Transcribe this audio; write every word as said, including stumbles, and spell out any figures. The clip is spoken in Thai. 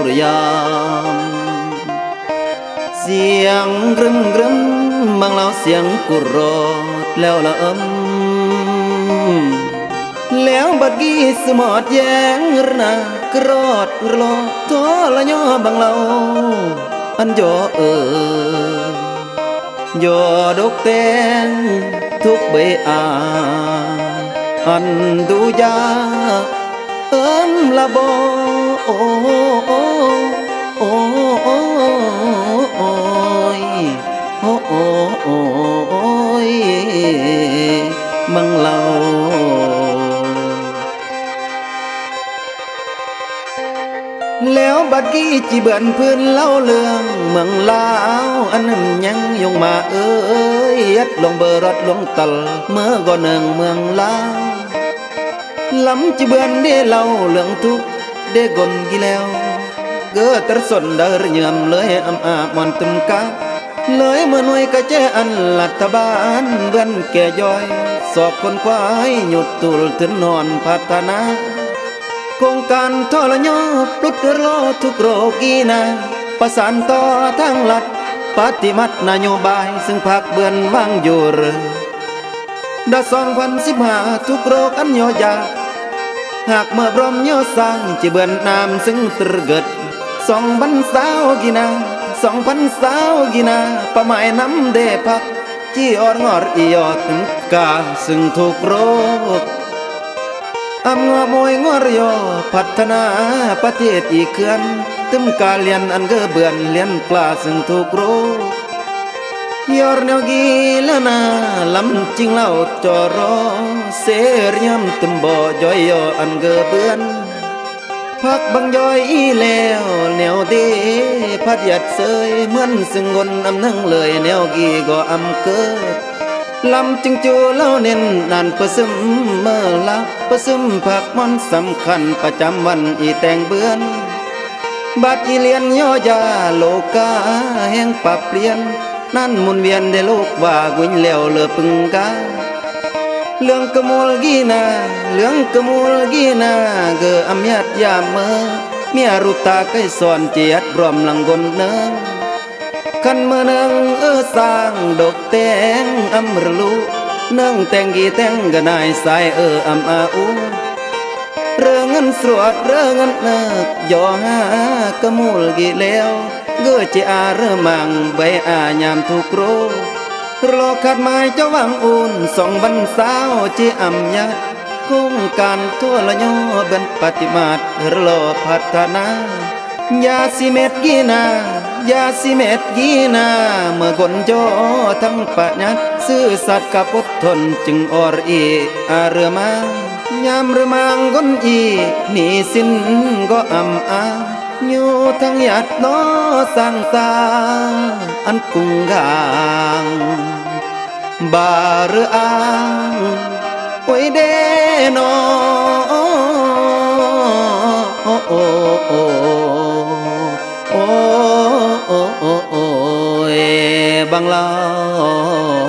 ยามเสียงกรึมกรึมบางเล่าเสียงกุรอดแล้วละอมแล้วบัดกี้สมอดแยงรนากรอดรอทอละย่อบางเล่าอันย่อเออย่อดกแตงทุกใบอาอันดูยาเอิ้นละบโอ้โอ้โอ้โอ้โอ้ยโอ้โอ้โอ้ยมังเล่าแล้วบัดกี้จีเบือนพื้นเล่าเรื่องเมืองลาวอันนั้นยังยงมาเอ้ยยัดลงเบอร์รถลงตัลเมื่อก่อนหนึ่งเมืองลาวลำจีเบือนได้เล่าเรื่องทุกได้กลกี่แล้วเกิดตรสนเดอร์เยื่อมเลยอำอาบมันตุมกาเลยเมื่อหน่วยกระเจอันรัฐบาลเบือนแก่ย่อยสอบคนควายหยุดตุลถึงนอนพัฒนาโครงการทรยศปลุดรอทุกโรกีนาประสานต่อทางรัฐปฏิมัตินโยบายซึ่งภาคเบือนวางอยู่เรือดาสองพันสิบห้าทุกโรคอันย่อยาหากเมื่อบรมย่อสร้างจีเบือนนามซึ่งตรเกิดสองพันสาวกีนาสองพันสาวกีนาประหมายน้ำเดพักจีออดงอดอียอดถึงกาซึ่งทุกโรคอำงอมวยงอรยอพัฒนาประเทศอีกเขื่อนตึมกาเลียนอันเกอเบือนเลียนปลาซึ่งทุกโรยอร์เนวกีละนาลำจิงเล่าจอรอเสียยำตึมบ่อยอยออันเกอเบือนพักบังย่อยอีแล้วแนวเดพัดยัดเสยเหมือนซึ่งงนอำนังเลยแนวกีก็อำเกิดลำจึงจูเล่าเน้นนานประซึมเมื่อลับประซึมผักมันสำคัญประจำวันอีแต่งเบือนบัดอีเลียนย่อยาโลกาแห่งปรับเปลี่ยนนั่นหมุนเวียนในโลกว่ากุญแล้วเลือพึงกาเรื่องกมูลกีนาเรื่องกมูลกีนาเกออำยัดยามเมื่อเมียรุตาใกล้สอนเจียดรวมหลังกนเนิงขันเมื่อนึงเออสร้างดอกแตงอำรลุเนื่องแต่งกี่แต่งก็นายสายเอออำอาอูเรื่องเงินสวดเรื่องเงินเนิกย่อหากมูลกี่แล้วเกือจีอาเริ่มมังใบอายามทุกโรรอขัดไม้เจ้าวังอุ่นสองบรรสาวจีอำยัดโครงการทั่วละย่อเบนปฏิมาตรอพัฒนายาสิเม็ดกีนายาสิเม็ดกีนาเมื่อคนโจทั้งปัญญาซื่อสัตย์กับอดทนจึงอรอีอาเรือมายามเรือมังคนอีหนีสิ้นก็อำอาอยู่ทั้งหยัดน้อสร้างสาอันกุงกางบาเรืออ้างโอ้ยเดนอโอ้โอ้โอ้โอ้โอ้โอ้โอ้บางลา